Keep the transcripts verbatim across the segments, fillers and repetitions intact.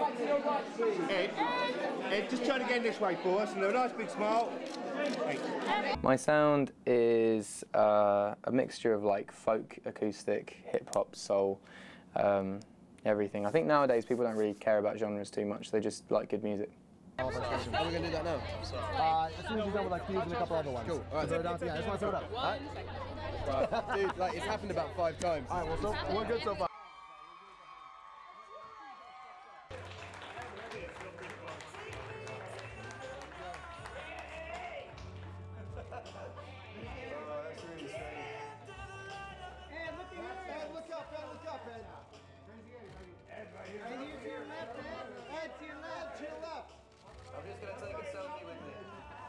Ed, Ed, just turn again this way for us and a nice big smile. Thanks. My sound is uh, a mixture of like folk, acoustic, hip-hop, soul, um, everything. I think nowadays people don't really care about genres too much, they just like good music. Are we going to do that now? I'm sorry. Uh, as soon as you're done with like Fuse and a couple other ones. Cool. All right. So down to, yeah, I just want to throw it up. All right? Right. Dude, like, it's happened about five times. All right, well, so, we're good so far. I'm just going to take a selfie with it.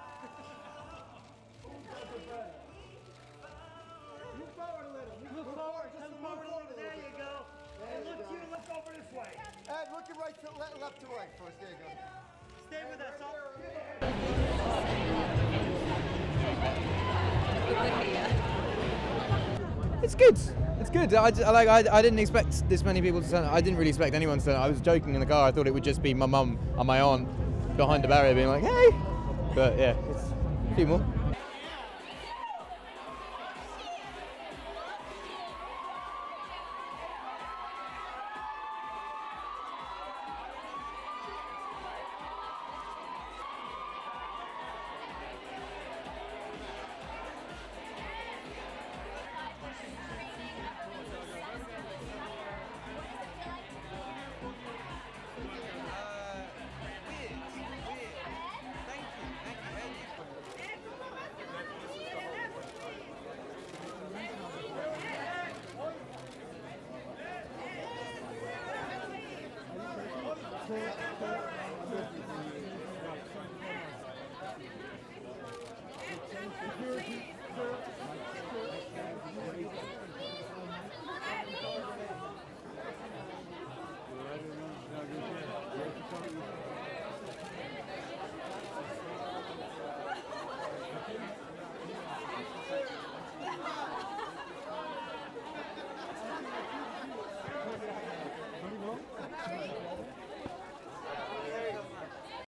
Move forward a little. Move, move forward. Just move forward a little. There you go. And look to you. Look over this way. Ed, looking right to left, left to right for us. There you go. Stay with us. It's good. It's good. I, I like. I, I didn't expect this many people to turn. I didn't really expect anyone to turn. I was joking in the car. I thought it would just be my mum and my aunt behind the barrier being like, "Hey," but yeah, it's a few more.